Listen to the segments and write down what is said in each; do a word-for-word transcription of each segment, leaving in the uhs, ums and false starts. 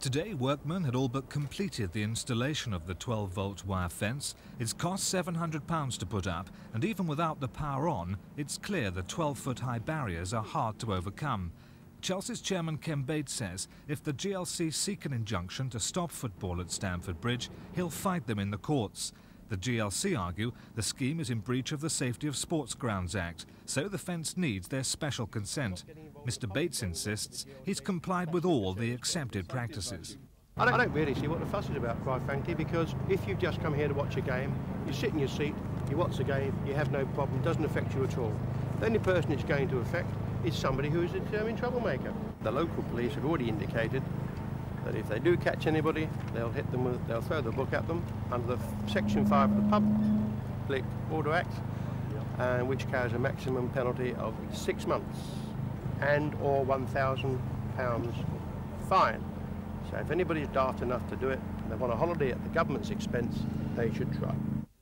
Today, workmen had all but completed the installation of the twelve volt wire fence. It's cost seven hundred pounds to put up, and even without the power on, it's clear the twelve foot high barriers are hard to overcome. Chelsea's chairman Ken Bates says if the G L C seek an injunction to stop football at Stamford Bridge, he'll fight them in the courts. The G L C argue the scheme is in breach of the Safety of Sports Grounds Act, so the fence needs their special consent. Mister Bates insists he's complied with all the accepted practices. I don't, I don't really see what the fuss is about, quite frankly, because if you've just come here to watch a game, you sit in your seat, you watch the game, you have no problem, doesn't affect you at all. The only person it's going to affect is somebody who is a determined troublemaker. The local police have already indicated that if they do catch anybody, they'll hit them with, they'll throw the book at them under the Section five of the Public Order Act, uh, which carries a maximum penalty of six months and or one thousand pounds fine. So if anybody's daft enough to do it, and they want a holiday at the government's expense, they should try.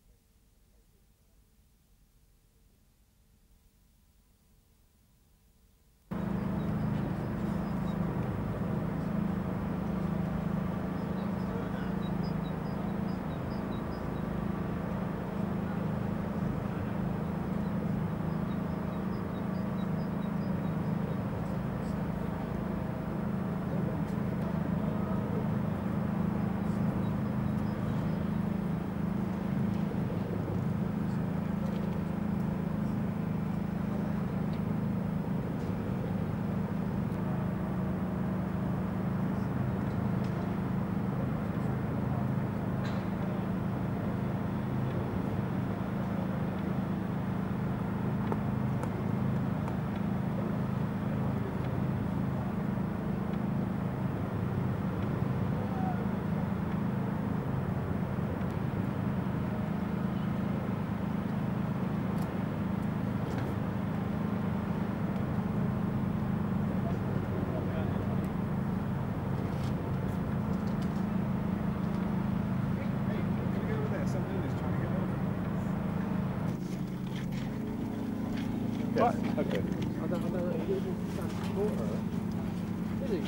Right. Okay. I don't, I don't know if he didn't transport her. Is he?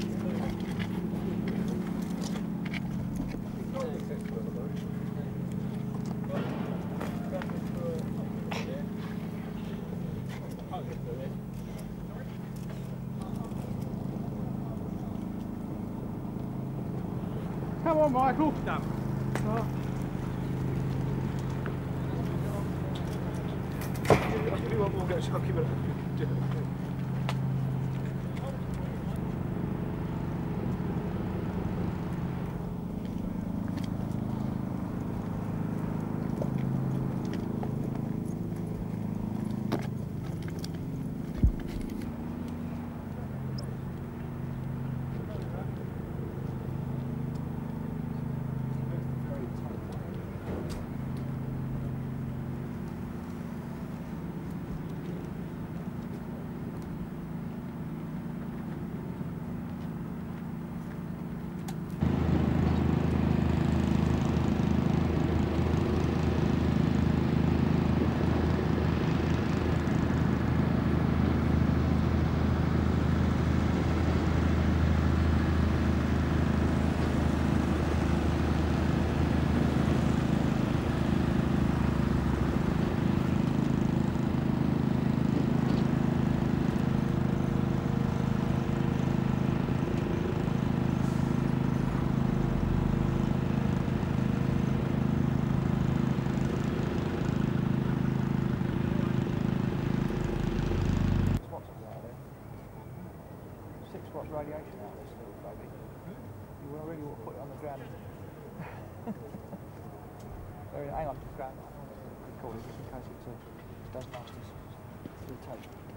Come on, Michael. No. Oh. We'll go, I'll keep it. Radiation out there still, baby. You will really want to put it on the ground. Sorry, hang on, ground. I'll call it just in case it uh, does nasty to the tape.